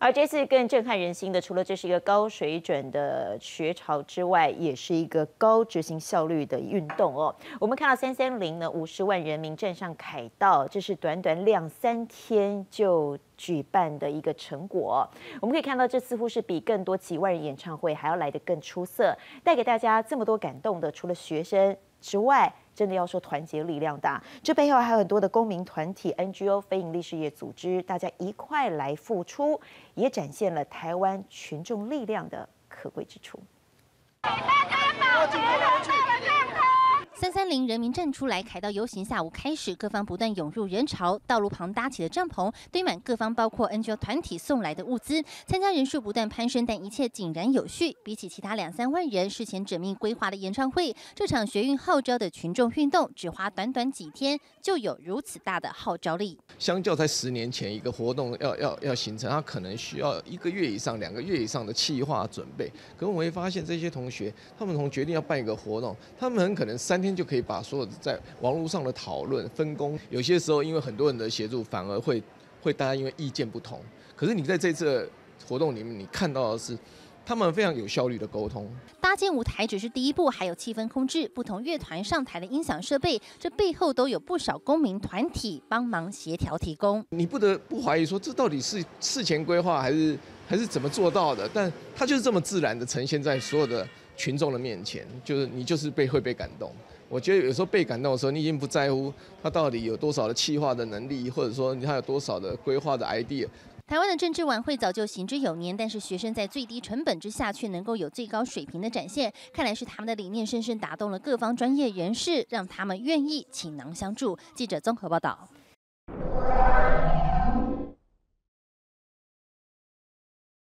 而这次更震撼人心的，除了这是一个高水准的学潮之外，也是一个高执行效率的运动哦。我们看到330呢，50万人民站上凯道，这是短短2-3天就举办的一个成果。我们可以看到，这似乎是比更多几万人演唱会还要来得更出色，带给大家这么多感动的，除了学生之外，真的要说团结力量大，这背后还有很多的公民团体、NGO 非营利事业组织，大家一块来付出，也展现了台湾群众力量的可贵之处。 330人民站出来，凯道游行下午开始，各方不断涌入人潮，道路旁搭起的帐篷堆满各方包括 NGO 团体送来的物资，参加人数不断攀升，但一切井然有序。比起其他2-3万人事前缜密规划的演唱会，这场学运号召的群众运动，只花短短几天就有如此大的号召力。 相较在10年前，一个活动要形成，它可能需要1个月以上、2个月以上的企划准备。可是我会发现，这些同学他们从决定要办一个活动，他们很可能3天就可以把所有的在网络上的讨论分工，有些时候因为很多人的协助，反而会大家因为意见不同。可是你在这次活动里面，你看到的是他们非常有效率的沟通。 搭建舞台只是第一步，还有气氛控制，不同乐团上台的音响设备，这背后都有不少公民团体帮忙协调提供。 你不得不怀疑说，这到底是事前规划还是怎么做到的？但它就是这么自然的呈现在所有的群众的面前，就是你就是会被感动。我觉得有时候被感动的时候，你已经不在乎他到底有多少的企划的能力，或者说他有多少的规划的 idea。 台湾的政治晚会早就行之有年，但是学生在最低成本之下却能够有最高水平的展现，看来是他们的理念深深打动了各方专业人士，让他们愿意倾囊相助。记者综合报道。